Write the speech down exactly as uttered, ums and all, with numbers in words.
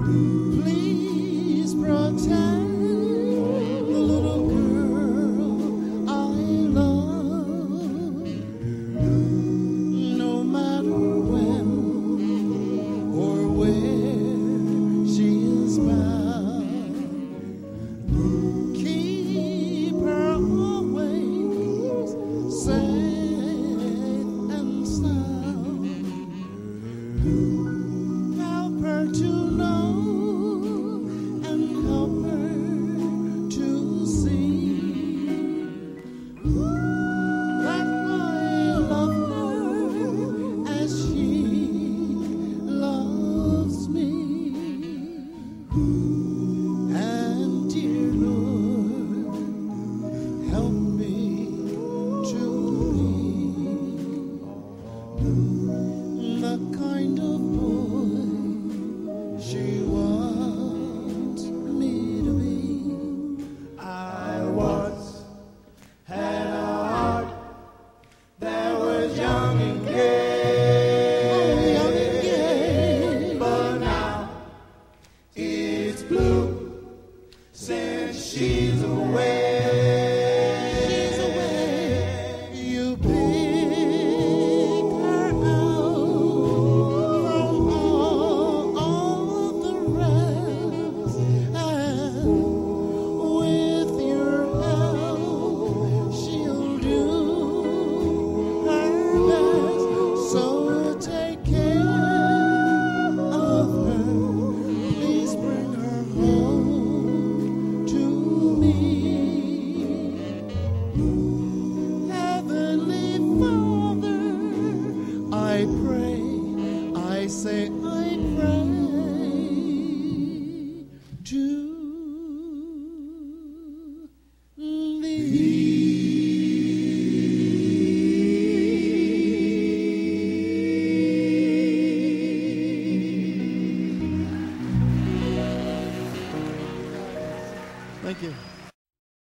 Please protect the little girl I love, no matter when or where she is bound. Keep her always safe and sound. Help her to know and help her to see that I love her as she loves me. And dear Lord, help me to be the kind of boy she wants me to be. I once had a heart that was young and gay, oh, young and gay. But now it's blue since she's away. She's away. You pick her out from all, all of the rest, and with your help, she'll do her best. So take care of her. Please bring her home to me. Heavenly Father, I pray, I say I pray to thee. Thank you.